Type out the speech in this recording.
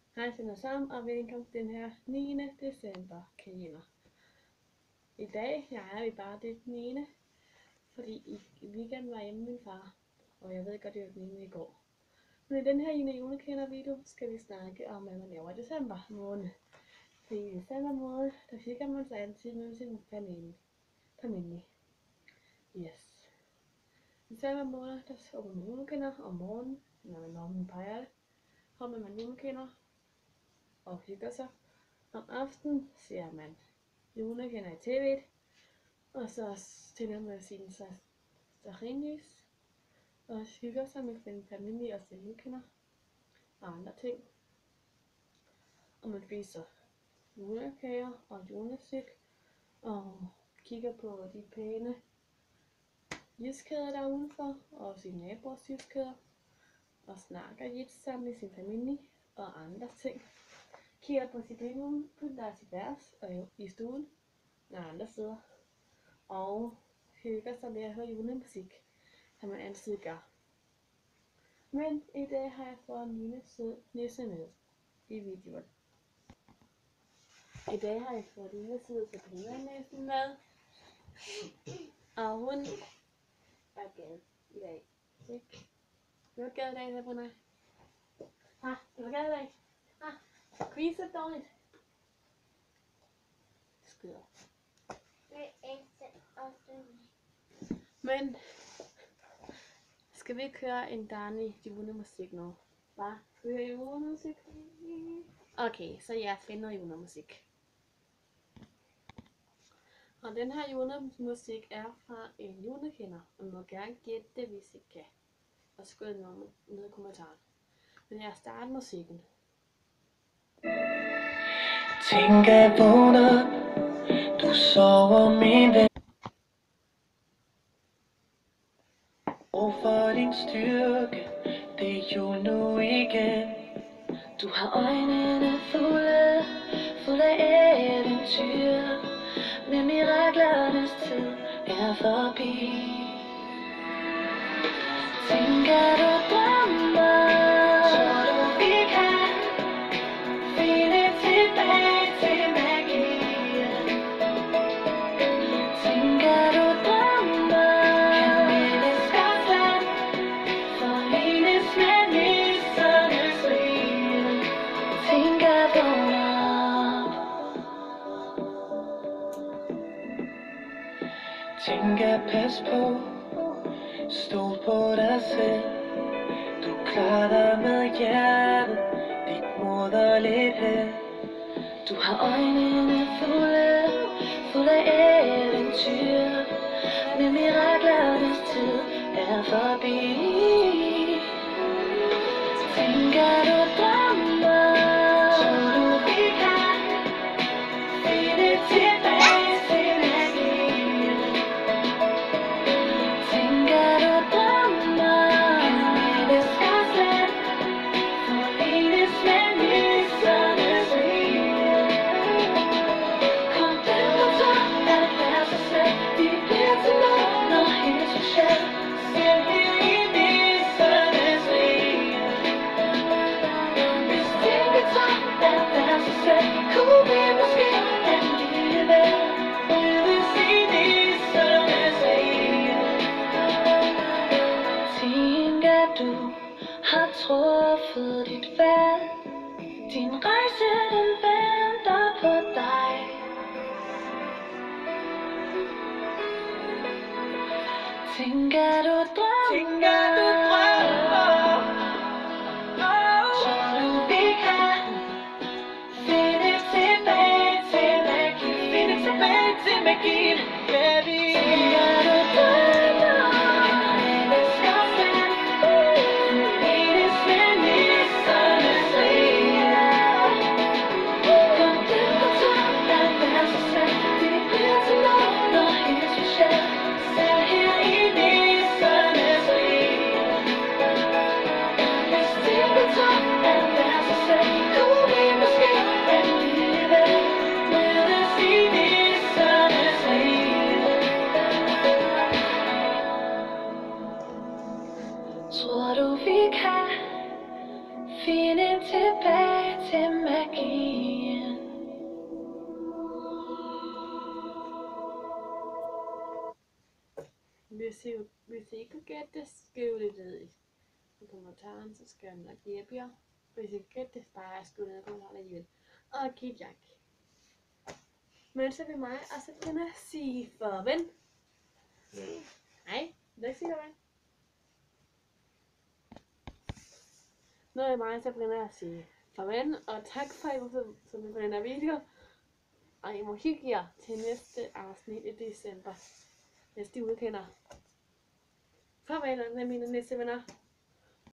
Hej alle sammen, og velkommen til den her 9. december kalender. I dag er vi bare det 9. Fordi i weekenden var hjemme med min far, og jeg ved godt, det var den 9. i går. Men i den her julekalender video skal vi snakke om, hvad man laver i december måned. For i december måned, der hygger man sig altid med sin familie. Yes. I december måned, der åbner man julekalender om morgenen, når man peger det. Kommer man julekalender og hygger sig. Om aftenen ser man julekalender i tv'et, og så tænder man sin stearinlys og hygger sig med sin familie og sin julekalender og andre ting. Og man spiser julekager og julemusik og kigger på de pæne lyskæder der er udenfor og sine naboers lyskæder og snakker lidt sammen med sin familie og andre ting. Kigger på sit drivrum, der sit værelse og i stuen og andre steder. Og hygger sig med at høre julemusik, som man altid gør. Men i dag har jeg fået en lille sød nisse med i videoen. I dag har jeg fået en lille sød Sabrina-næsen med. Og hun er glad i dag. Du er glad i dag, Sabrina? Du er glad i dag? Quiz er dårligt. Skider. Men skal vi ikke høre en dejlig julemusik nu? Hvad? Skal vi høre julemusik? Okay, så jeg finder julemusik. Og den her julemusik er fra en julekalender, og du må gerne gætte det, hvis I kan. Og skriv ned i kommentaren. Men jeg starter musikken. Tænk at vågne op, du sover min ven. Og for din styrke, det er jul nu igen. Du har øjnene fulde af eventyr. Men miraklernes tid er forbi. Tænk at du drømmer, tror du vi kan finde tilbage til magien. Tænk at du drømmer, kan menneskers land forenes med nissernes rige. Tænk at vågne op. Tænk at passe på, stol på dig selv. Du klarer dig med hjertet, dit moderligt held. Du har øjnene fulde af eventyr. Men miraklernes tid er forbi. Tænk at du drømmer, tror du vi kan finde tilbage til magien. Tænk at du drømmer, kan menneskers land forenes med nissernes rige. Kom den på top, lad det være sig selv. Vi bliver til noget, når hendes budget ser ind i nissernes rige. Hvis ting vi tager, lad det være sig selv. Kunne vi måske alligevel mødes i nissernes rige. Tænk at du har truffet dit valg. Din rejse den venter på dig. Tænk at du drømmer, tror du vi kan finde tilbage Hvis I ikke kan gætte det, skriv det ned i kommentaren, så skal jeg nok hjælpe jer. Hvis I kan gætte det, bare skriv det ned i kommentaren alligevel. Og giv et like. Men så vil mig og Sabrina sige farvel. Nej, vil du ikke sige farvel? Nu er mig og Sabrina at sige farvel, og tak for at I var så med på den her video. Og I må hygge jer til næste afsnit i december. Næste julekender. Farvel med mine næste venner.